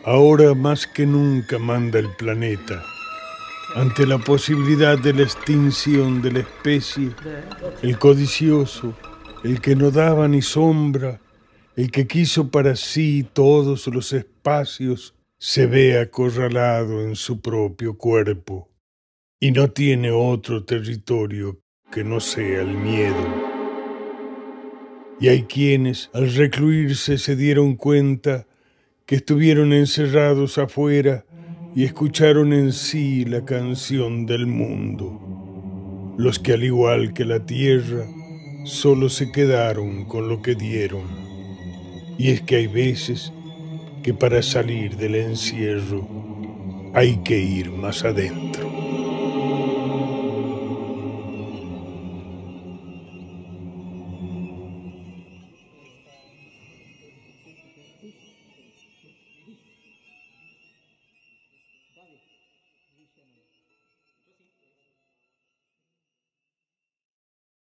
Ahora más que nunca manda el planeta. Ante la posibilidad de la extinción de la especie, el codicioso, el que no daba ni sombra, el que quiso para sí todos los espacios, se ve acorralado en su propio cuerpo y no tiene otro territorio que no sea el miedo. Y hay quienes, al recluirse, se dieron cuenta que estuvieron encerrados afuera y escucharon en sí la canción del mundo. Los que, al igual que la tierra, solo se quedaron con lo que dieron. Y es que hay veces que para salir del encierro hay que ir más adentro.